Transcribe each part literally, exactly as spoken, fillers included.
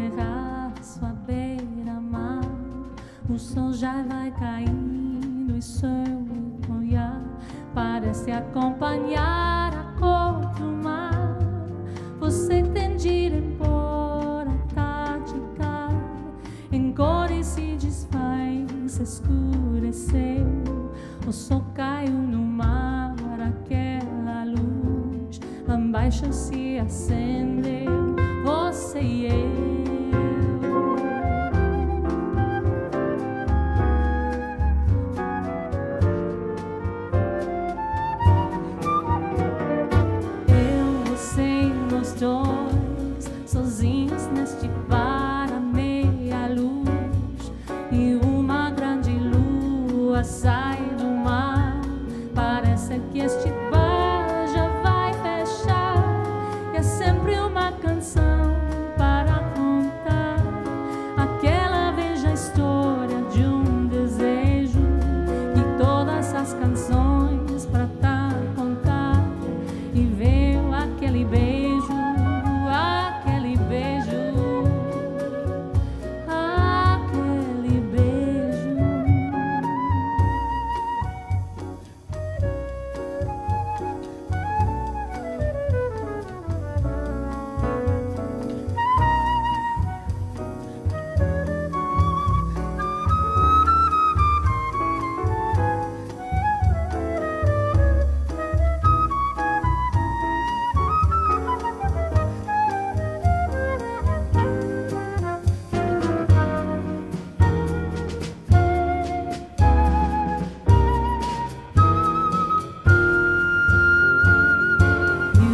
terra, sua beira-mar, o sol já vai caindo e seu olhar parece acompanhar a cor do mar. Você tem de ir embora, a tarde cai, em cores se desfaz, escureceu. O sol caiu no mar, aquela luz abaixo se acendeu, você e eu. Dois, sozinhos neste bar à meia luz, e uma grande lua sai do mar. Parece que este bar já vai fechar, e é sempre uma canção para contar. Aquela vez a história de um desejo, e todas as canções para tá contar. E veio aquele beijo,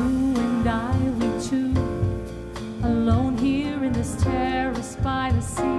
alone here in this terrace by the sea.